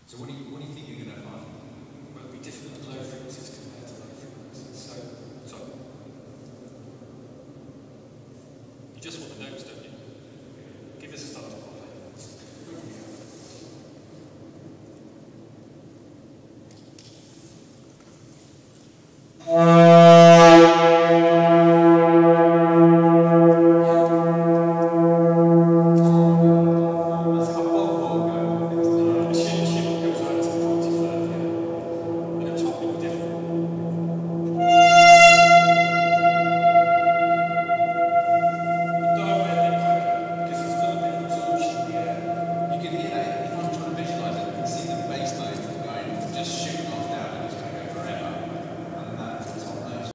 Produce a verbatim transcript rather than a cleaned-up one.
So what do you what do you think you're going to find? Well, it'll be different at low frequencies compared to low frequencies. So, So, you just want the notes, don't you? Give us a start to play. Uh...